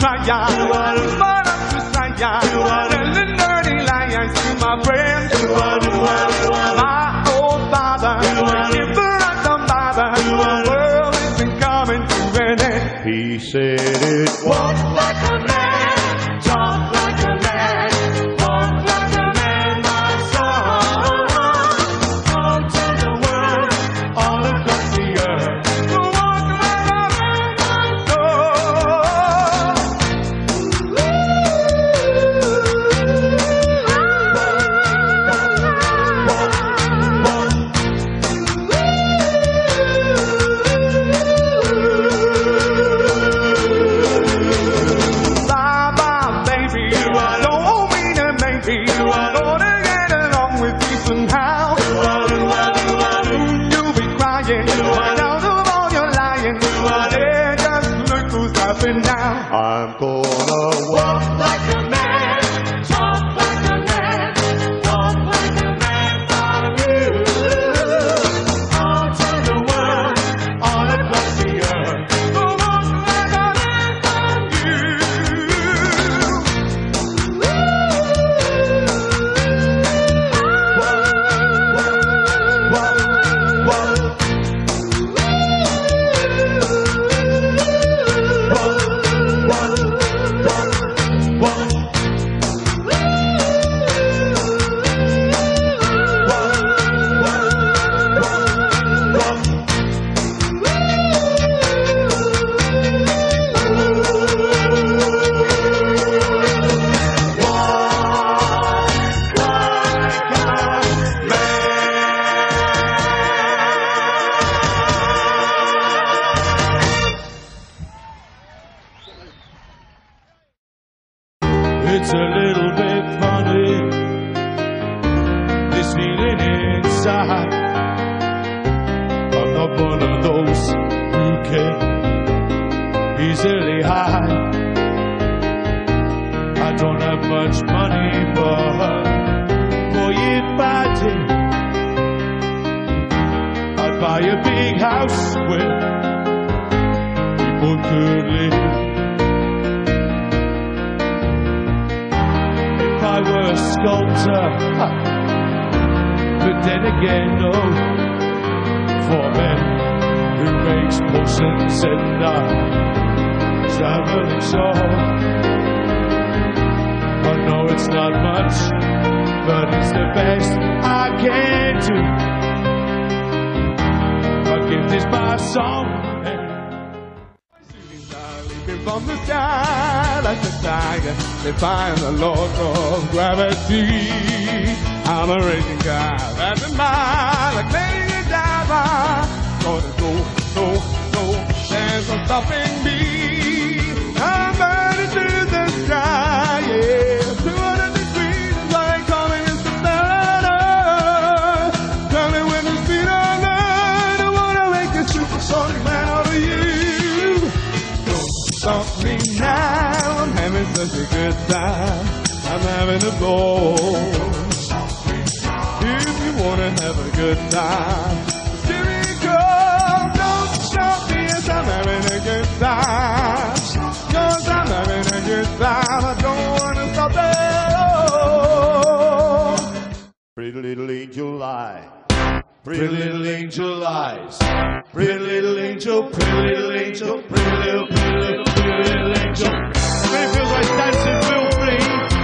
telling dirty lies to my friends. My old father, if I don't bother, the world has been coming to an end. He said it walk like a man, talk like a man, walk like a man, my son. Come to the world, all across the earth. Walk like a man, my I'm gonna walk like a man, talk like a man, walk like a man for you. All to the world, all across the earth. Walk like a man for you. It's a little bit funny, this feeling inside. I'm not one of those who can easily hide. I don't have much money, but boy, if I did, I'd buy a big house where people could live. I were a sculptor, but then again, no, for a man who makes potions and traveling show. I know it's not much, but it's the best I can do. I'll give this my song. From the sky like a tiger, they find the laws of gravity. I'm a raging guy, that's a mind like laying a diver. Gonna go, there's no stopping me. I'm burning to the sky, yeah. 200 degrees is what they call me, Mr. Better. Tell me when the speed on earth, I wanna make a supersonic man out of you. Stop me now, I'm having such a good time. I'm having a ball. If you wanna have a good time, just give me a call. Don't stop me, yes, I'm having a good time. Cause I'm having a good time, I don't wanna stop at all. Pretty little angel lie, pretty little angel eyes. Pretty little angel, pretty little angel, pretty little angel. It really feels like dancing Bill Free.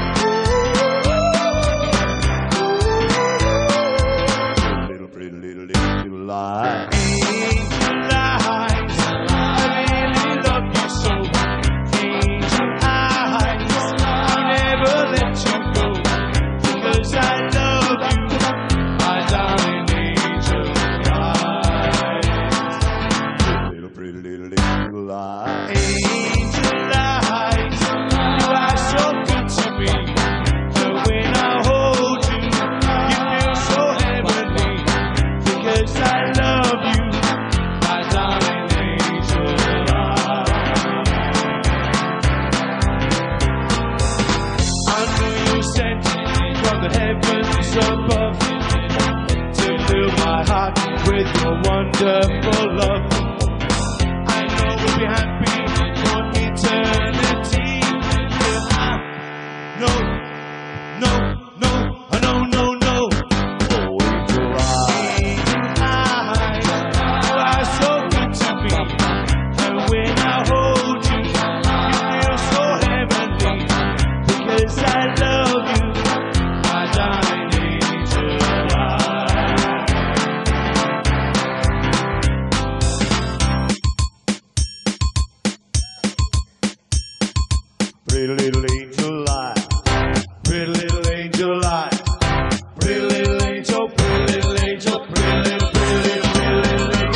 Pretty little angel lie. Angel eyes, I really love you so. Angel eyes, I'll never let you go. Because I love you, my darling angel eyes. Pretty little angel eyes. Angel eyes, you are so good to me. But when I hold you, you feel so heavenly. Because I love you, my darling angel eyes. I know you sent me from the heavens above to fill my heart with your wonderful love. I know we'll be happy for eternity. Pretty little angel light. Pretty little angel light. Pretty little angel, pretty little angel, pretty little, pretty little, pretty little angel.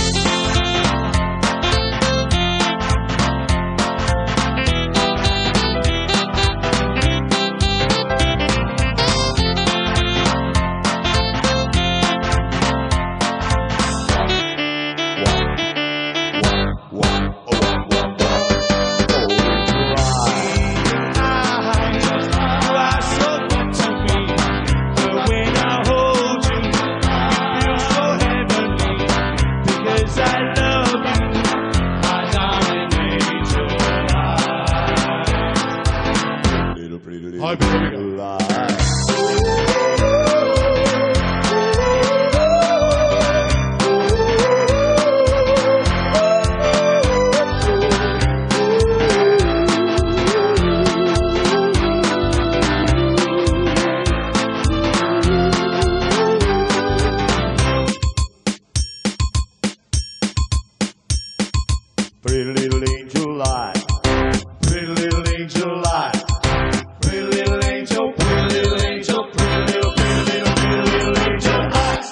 Pretty little angel light. Pretty little angel light. Pretty little angel, pretty little angel, pretty little, pretty little, pretty little angel eyes.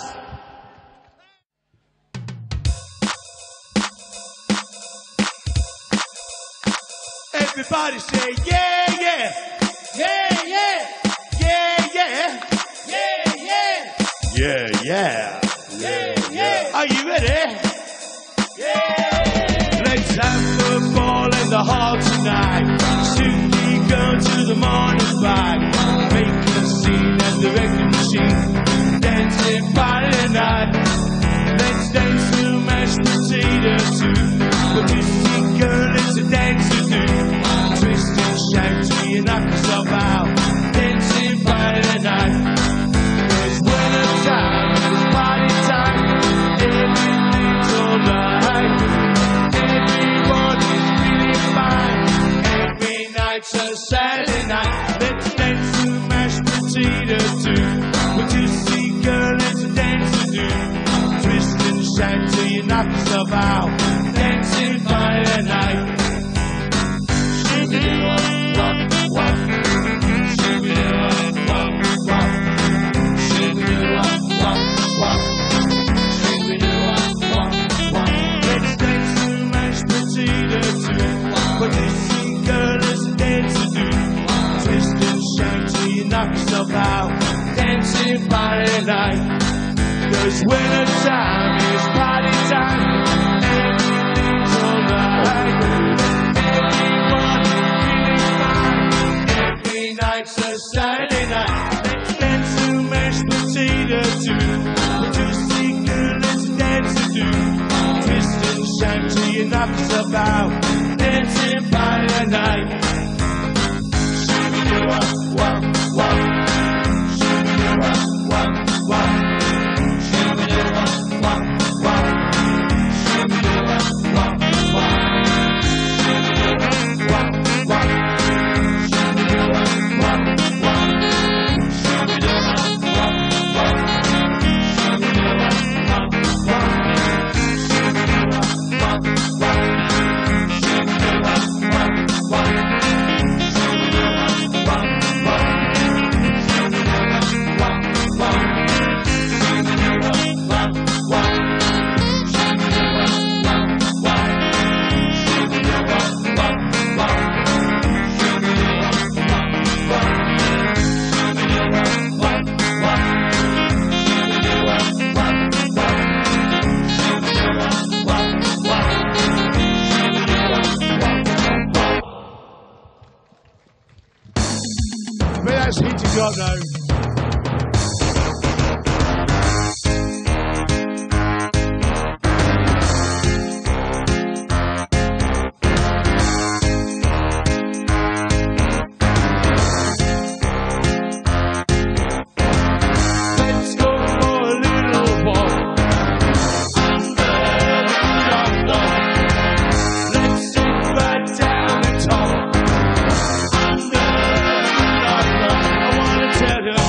Everybody say yeah, yeah, yeah, yeah, yeah, yeah, yeah, yeah, yeah, yeah, yeah, yeah. Are you ready? Yeah. Let's have football in the hall tonight. Soon we go to the morning fight. Make a scene at the wrecking machine. Dancing Friday night. Let's dance to mashed potato too. But you see, girl, it's a dance to do. Twist and shout till you knock yourself out. Dancing Friday night. There's winter time, it's party time. Everything's alright. Everybody's feeling fine. Every night's a Saturday night. Let's dance to mashed potato too. But you see, girl, it's a dance to do. Twist and shout till you knock yourself out. Dancing Friday night. Shoo-be-doo-wop, wop, wop. Shoo-be-doo-wop, wop, wop. Shoo-be-doo-wop, wop, wop. Shoo-be-doo-wop, wop, wop. Let's dance to mashed potato too. But you see, girl, it's a dance to do. Twist and shout till you knock yourself out. Dancing Friday night. 'Cause winter time is party time. Everything's alright. Everybody's feeling fine. Every night's a Saturday night. Let's dance to mashed potato too. But you see, girl, it's a dance to do. Twist and shout till you knock yourself out. Dancing Friday night. Shoo-be-doo-wop, wop, wop. Shoo-be-doo-wop, wop, wop. Shoo-be-doo-wop, wop, wop. Shoo-be-doo-wop, wop, wop. Shoo-be-doo-wop, wop, wop. Shoo-be-doo-wop, wop, wop. Shoo-be-doo-wop, wop, wop. Shoo-be-doo-wop, wop, wop. Shoo-be-doo-wop, wop, wop. Shoo-be-doo-wop, wop, wop. Let's hit your job now. Let's go for a little walk under the umbrella. Let's sit right down and talk under the umbrella. I wanna tell you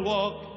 walk